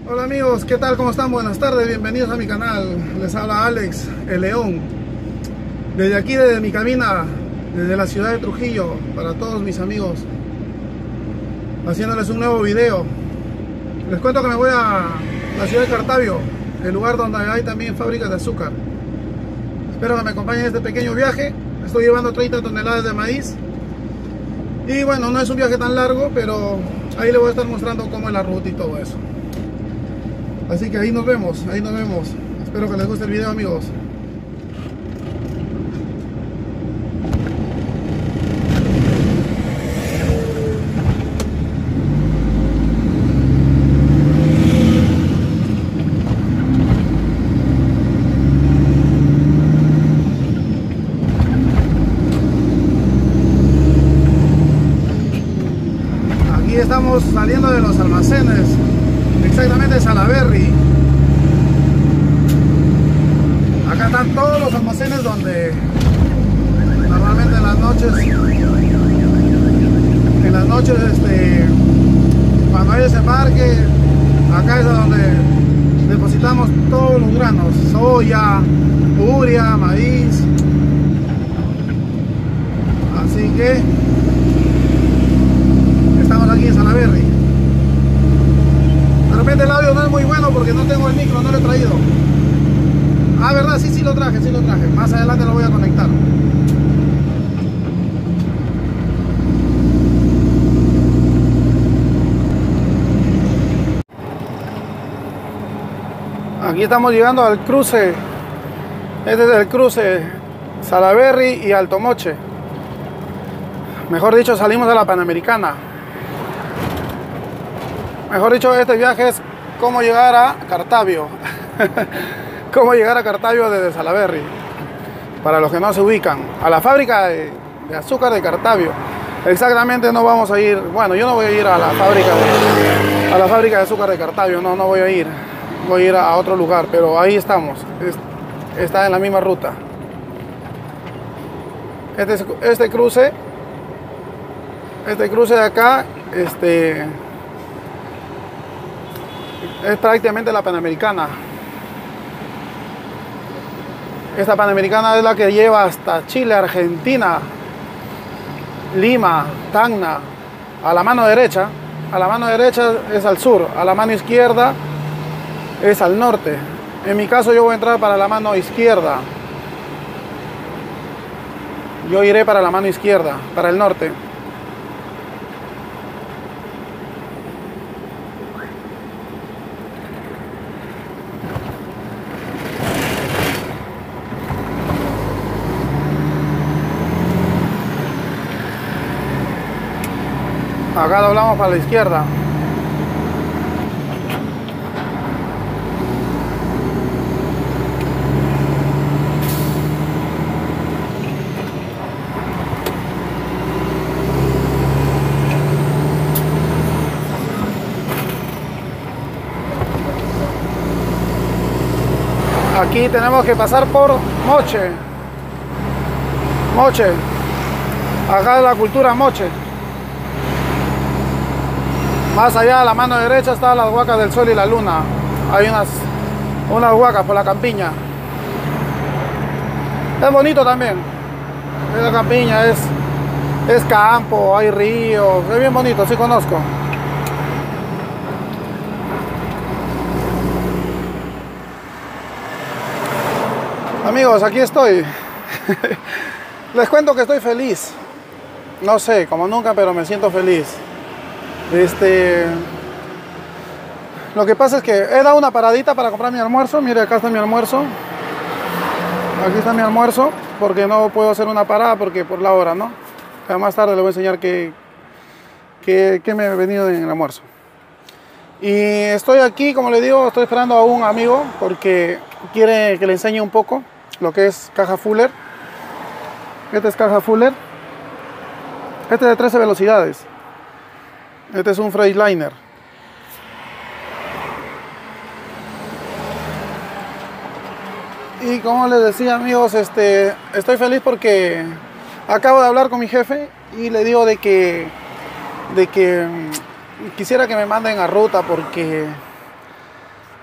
Hola amigos, ¿qué tal? ¿Cómo están? Buenas tardes, bienvenidos a mi canal. Les habla Alex, el León. Desde aquí, desde mi cabina, desde la ciudad de Trujillo, para todos mis amigos, haciéndoles un nuevo video. Les cuento que me voy a la ciudad de Cartavio, el lugar donde hay también fábricas de azúcar. Espero que me acompañen en este pequeño viaje. Estoy llevando 30 toneladas de maíz. Y bueno, no es un viaje tan largo, pero ahí les voy a estar mostrando cómo es la ruta y todo eso. Así que ahí nos vemos, ahí nos vemos. Espero que les guste el video, amigos. Aquí estamos saliendo de los almacenes, exactamente de Salaberry. Acá están todos los almacenes donde normalmente en las noches cuando hay desembarque, acá es donde depositamos todos los granos: soya, urea, maíz. Así que estamos aquí en Salaberry. De repente el audio no es muy bueno porque no tengo el micro, no lo he traído. Ah, verdad, sí lo traje, Más adelante lo voy a conectar. Aquí estamos llegando al cruce. Este es el cruce Salaberry y Alto Moche. Mejor dicho, salimos de la Panamericana. Mejor dicho, este viaje es cómo llegar a Cartavio. Cómo llegar a Cartavio desde Salaberry. Para los que no se ubican, a la fábrica de azúcar de Cartavio. Exactamente no vamos a ir. Bueno, yo no voy a ir a la fábrica de azúcar de Cartavio. No voy a ir. Voy a ir a otro lugar, pero ahí estamos. Está en la misma ruta. Este cruce de acá, es prácticamente la Panamericana. Esta Panamericana es la que lleva hasta Chile, Argentina, Lima, Tacna. A la mano derecha es al sur, a la mano izquierda es al norte. En mi caso yo voy a entrar para la mano izquierda. Yo iré para la mano izquierda, para el norte. Acá doblamos para la izquierda. Aquí tenemos que pasar por Moche. Acá es la cultura Moche. Más allá a la mano derecha están las huacas del sol y la luna. Hay unas huacas por la campiña. Es bonito también. La campiña es campo, hay ríos. Es bien bonito, sí conozco. Amigos, aquí estoy. Les cuento que estoy feliz. No sé, como nunca, pero me siento feliz. Lo que pasa es que he dado una paradita para comprar mi almuerzo. Mire, acá está mi almuerzo. Aquí está mi almuerzo, porque no puedo hacer una parada porque por la hora, ¿no? Más tarde les voy a enseñar qué me he venido en el almuerzo. Y estoy aquí, como les digo, estoy esperando a un amigo porque quiere que le enseñe un poco lo que es caja Fuller. Este es caja Fuller. Este es de 13 velocidades. Este es un Freightliner. Y como les decía, amigos, estoy feliz porque acabo de hablar con mi jefe y le digo de que quisiera que me manden a ruta porque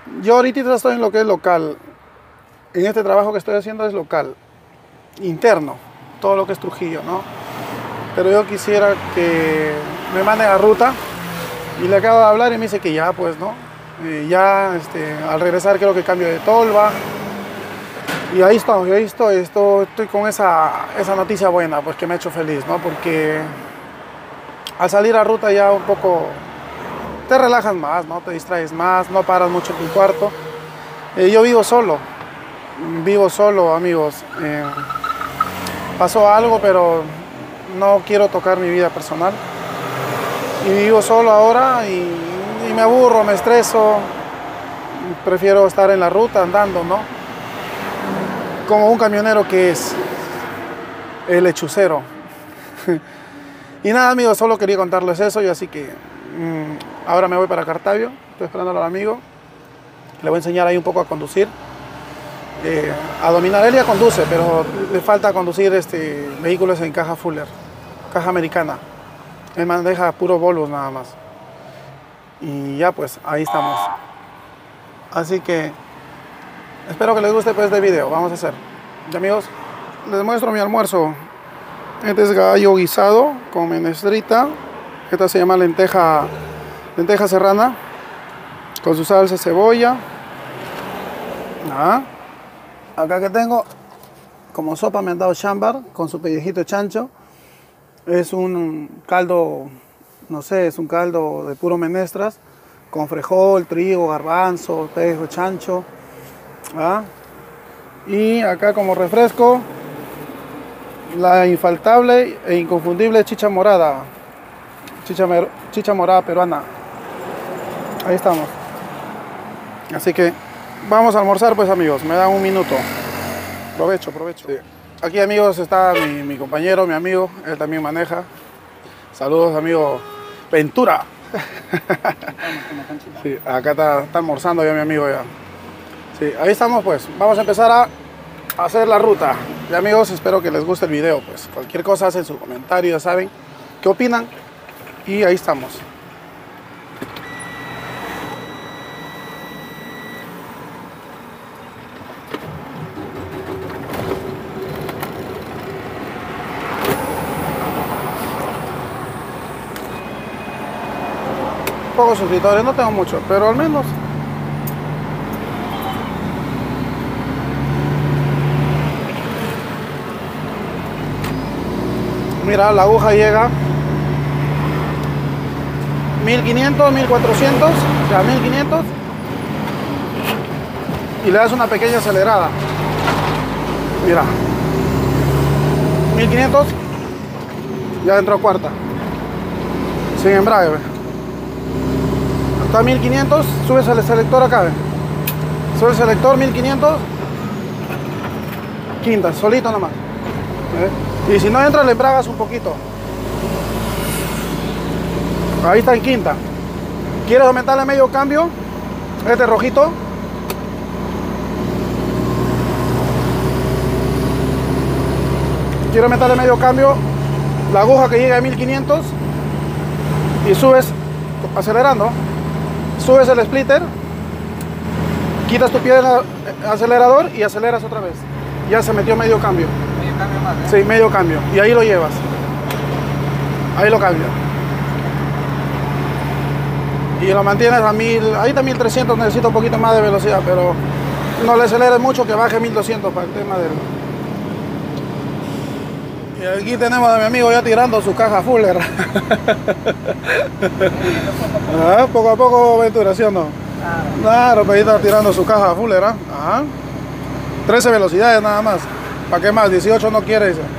Yo ahorita estoy en lo que es local. En este trabajo que estoy haciendo es local, interno, todo lo que es Trujillo, ¿no? Pero yo quisiera que me manden a ruta y le acabo de hablar y me dice que ya, pues, ¿no? Ya al regresar creo que cambio de tolva. Y ahí estoy con esa noticia buena, pues que me ha hecho feliz, ¿no? Porque al salir a ruta ya un poco te relajas más, ¿no? Te distraes más, no paras mucho en tu cuarto. Yo vivo solo, amigos. Pasó algo, pero no quiero tocar mi vida personal. Y vivo solo ahora y me aburro, me estreso. Prefiero estar en la ruta andando, ¿no? Como un camionero que es el lechucero. Y nada, amigos, solo quería contarles eso. Y así que ahora me voy para Cartavio. Estoy esperando al amigo. Le voy a enseñar ahí un poco a conducir. A dominar. Él ya conduce, pero le falta conducir vehículos en caja Fuller, caja americana. Él maneja puros Volvos nada más. Y ya pues, ahí estamos. Así que espero que les guste pues este video. Vamos a hacer. Y amigos, les muestro mi almuerzo. Este es gallo guisado con menestrita. Esta se llama lenteja serrana con su salsa cebolla. Acá que tengo como sopa me han dado chambar con su pellejito de chancho. Es un caldo, no sé, es un caldo de puro menestras con frijol, trigo, garbanzo, pellejo, chancho. Y acá como refresco la infaltable e inconfundible chicha morada. Chicha morada peruana. Ahí estamos. Así que vamos a almorzar pues, amigos. Me dan un minuto. Provecho. Sí. Aquí, amigos, está mi compañero, mi amigo. Él también maneja. Saludos, amigo Ventura. Sí, acá está almorzando ya mi amigo ya. Sí, ahí estamos pues. Vamos a empezar a hacer la ruta. Y amigos, espero que les guste el video pues. Cualquier cosa hacen su comentario, ya saben qué opinan. Y ahí estamos. Pocos suscriptores, no tengo muchos, pero al menos. Mira, la aguja llega 1500, 1400, o sea 1500 y le das una pequeña acelerada. Mira, 1500, ya entró a cuarta, sin embrague. Hasta 1500, subes el selector acá, subes el selector 1500, quinta, solito nomás. Y si no entra, le embragas un poquito. Ahí está en quinta. ¿Quieres aumentarle medio cambio? Este rojito. Quiero aumentarle medio cambio. La aguja que llega a 1500. Y subes acelerando. Subes el splitter. Quitas tu pie del acelerador y aceleras otra vez. Ya se metió medio cambio. Medio cambio más, Sí, medio cambio. Y ahí lo llevas. Ahí lo cambia. Y lo mantienes a 1000. Ahí está 1300, necesita un poquito más de velocidad, pero no le aceleres mucho, que baje 1200 para el tema del. Y aquí tenemos a mi amigo ya tirando su caja Fuller. Poco a poco, Ventura, ¿sí o no? Claro, pero ahí está tirando su caja Fuller. 13 velocidades nada más. ¿Para qué más? 18 no quiere, dice.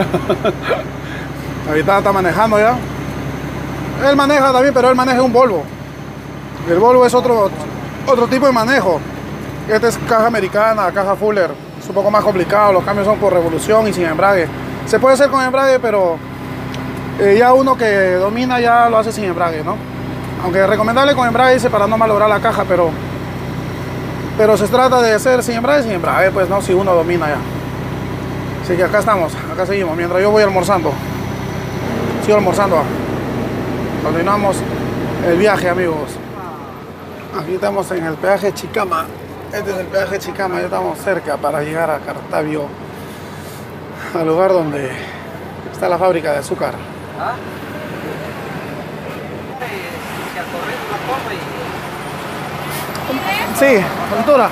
Ahorita está manejando ya. Él maneja también, pero él maneja un Volvo. El Volvo es otro tipo de manejo. Este es caja americana, caja Fuller. Es un poco más complicado, los cambios son por revolución y sin embrague. Se puede hacer con embrague, pero ya uno que domina ya lo hace sin embrague, ¿no? Aunque es recomendable con embrague, dice, para no malograr la caja, pero se trata de hacer sin embrague, pues no, si uno domina ya. Así que acá estamos, acá seguimos, mientras yo voy almorzando. Sigo almorzando. Continuamos el viaje, amigos. Aquí estamos en el peaje Chicama. Este es el peaje Chicama, ya estamos cerca para llegar a Cartavio, al lugar donde está la fábrica de azúcar. ¿Ah? Sí, altura.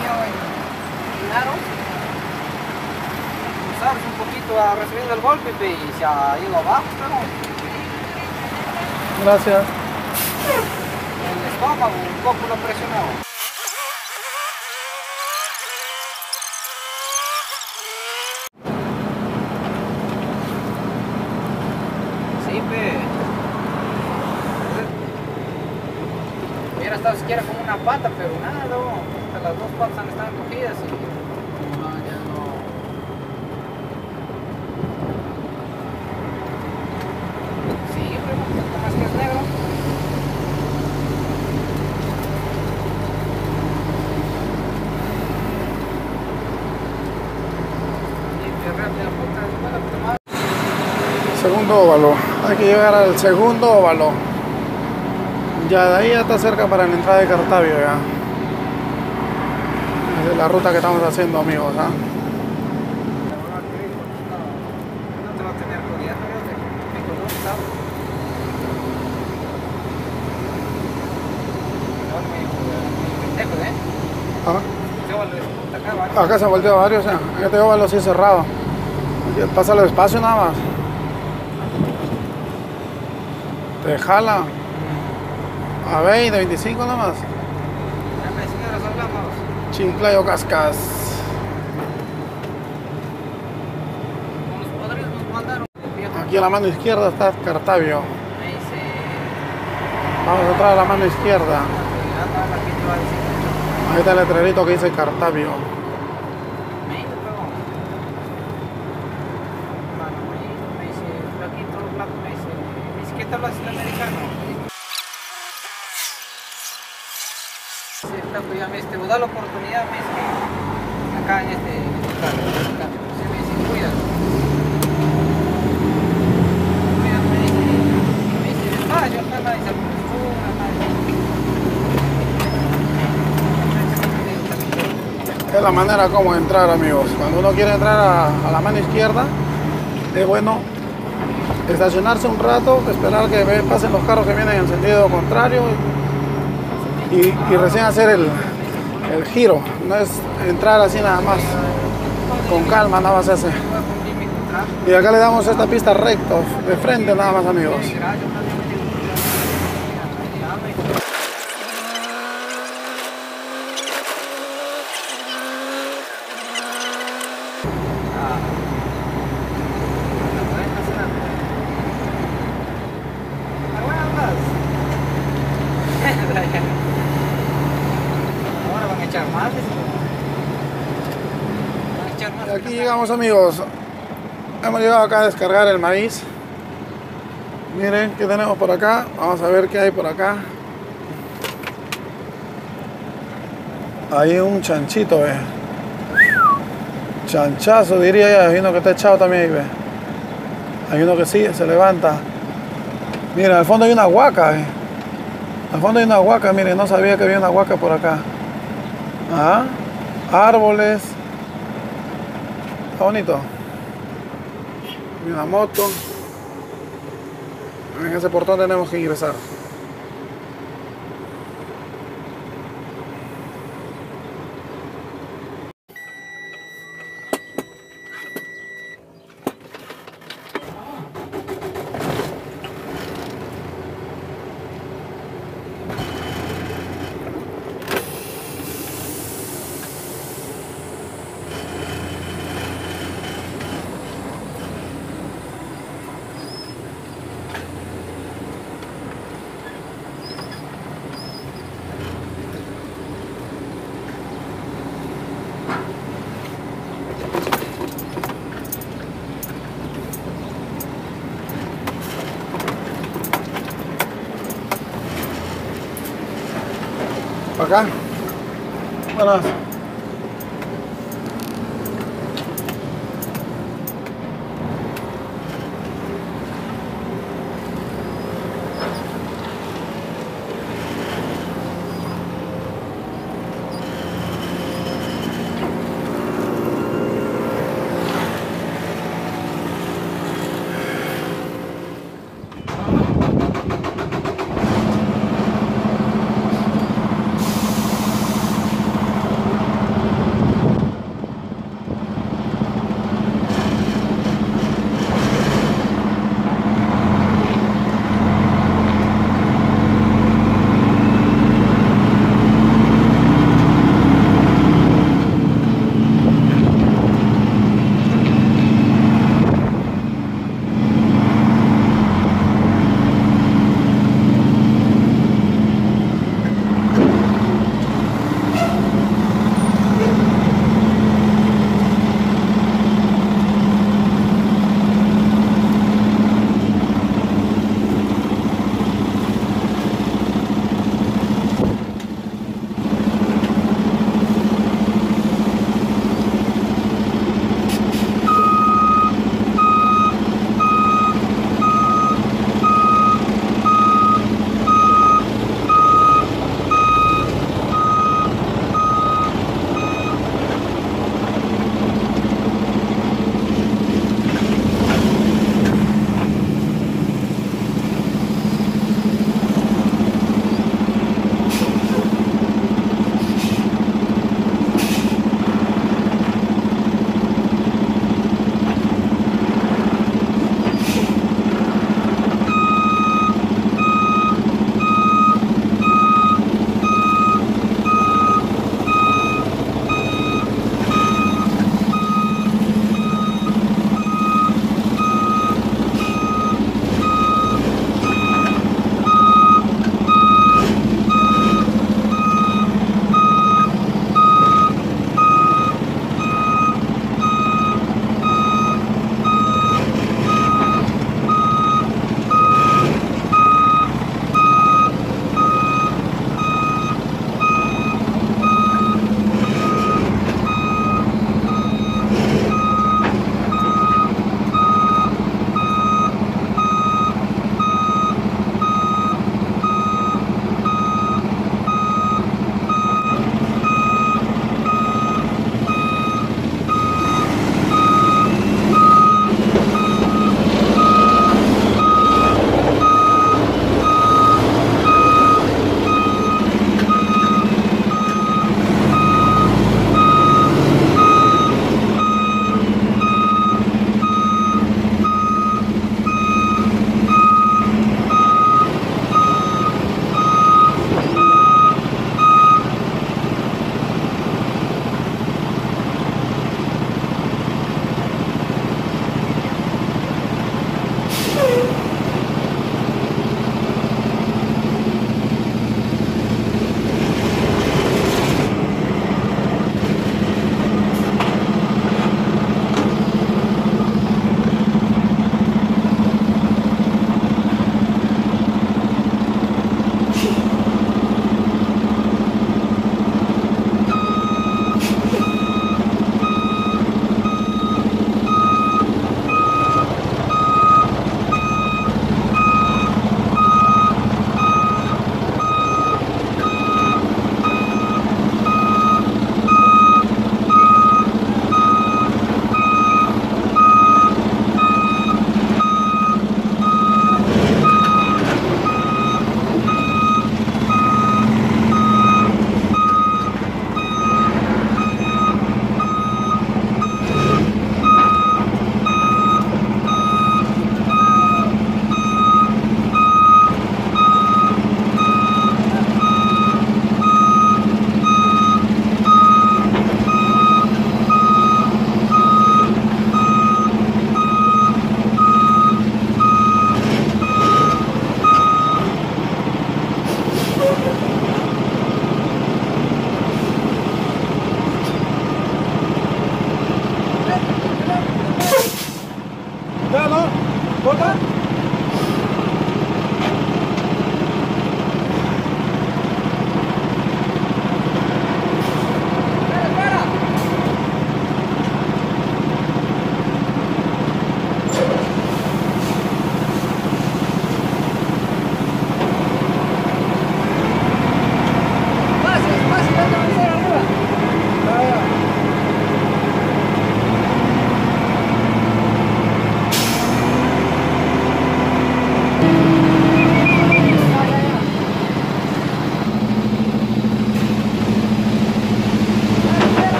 Sabes, un poquito ha recibido el golpe y se ha ido abajo, pero Gracias. el estómago un poco lo presionó. Sí, hubiera estado siquiera como una pata, pero nada, no. Las dos patas han estado cogidas y no, ya no. Sí, pero más que es negro. Segundo óvalo. Hay que llegar al segundo óvalo. Ya de ahí ya está cerca para la entrada de Cartavio ya. Esa es la ruta que estamos haciendo, amigos, ¿ah? No te va a tener cuidado, me conozco. Ah. Acá se han volteado varios, ¿eh? Este óvalo sí es cerrado. Pásalo despacio nada más. Te jala. A 20, 25 nada más. Chinclayo Cascas. Aquí a la mano izquierda está Cartavio. Vamos a entrar a la mano izquierda. Ahí está el letrerito que dice Cartavio. Me da la oportunidad, me dice, acá en este cambio, me dice, cuídate. Cuídate, me dice, despacio, acá nadie se apresura, nadie. Es la manera como entrar, amigos. Cuando uno quiere entrar a la mano izquierda, es bueno estacionarse un rato, esperar que pasen los carros que vienen en sentido contrario y recién hacer el giro. No es entrar así nada más, con calma nada más se hace. Y acá le damos esta pista recto, de frente nada más, amigos. Y aquí llegamos, amigos. Hemos llegado acá a descargar el maíz. Miren qué tenemos por acá. Vamos a ver qué hay por acá. Hay un chanchito, ve. Chanchazo, diría ya. Hay uno que está echado también ahí, ve. Hay uno que sí, se levanta. Miren, al fondo hay una huaca, ve. Al fondo hay una huaca, miren, no sabía que había una huaca por acá. Ah, árboles. Está bonito. Y una moto. En ese portón tenemos que ingresar. Acá. Buenas.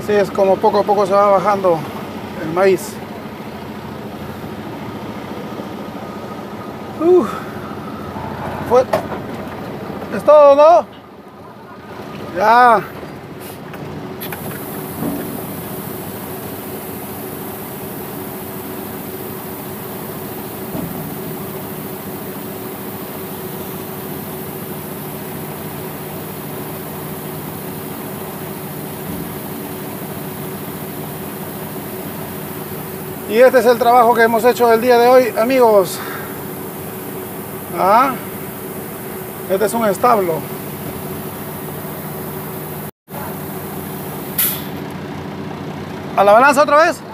Así es como poco a poco se va bajando el maíz. ¿Es todo, no? Ya. Y este es el trabajo que hemos hecho el día de hoy, amigos. Este es un establo. ¿A la balanza otra vez?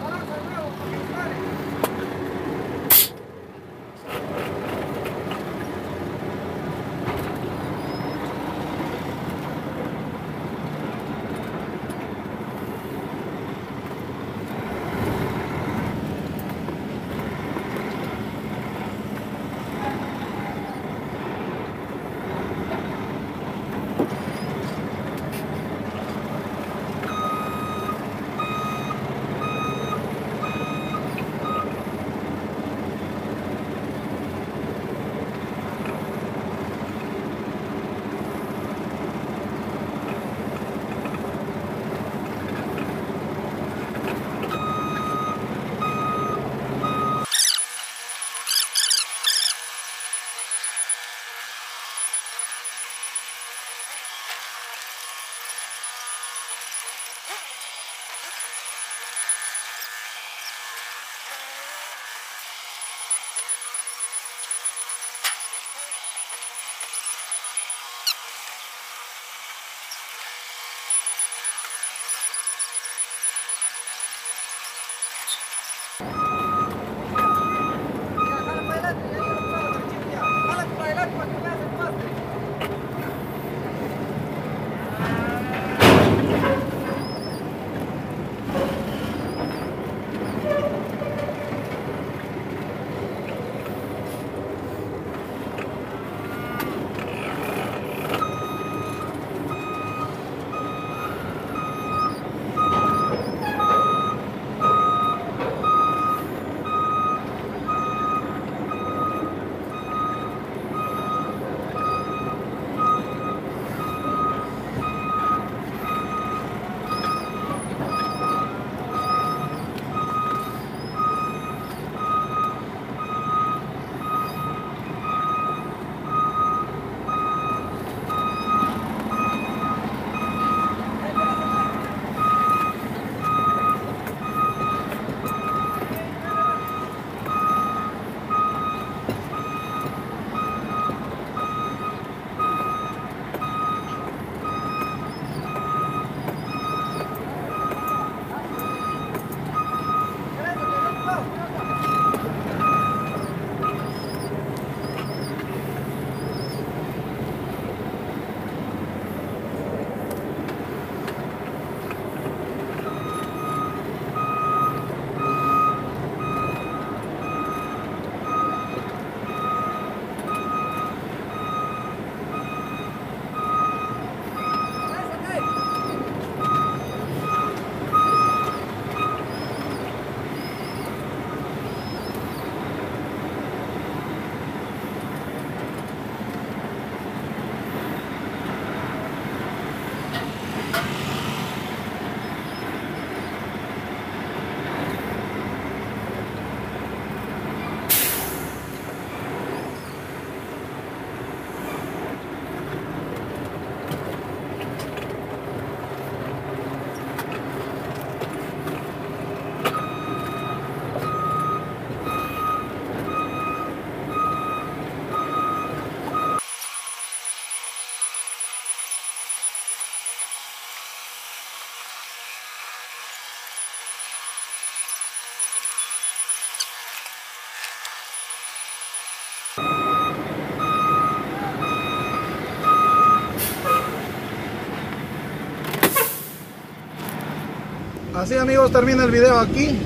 Así, amigos, termina el video aquí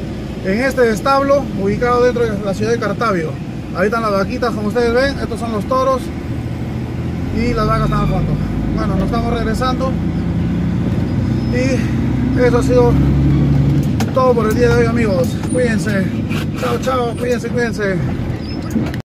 en este establo ubicado dentro de la ciudad de Cartavio. Ahí están las vaquitas, como ustedes ven. Estos son los toros y las vacas están a fondo. Bueno, nos estamos regresando y Eso ha sido todo por el día de hoy, amigos. Cuídense. Chao, chao. Cuídense, cuídense.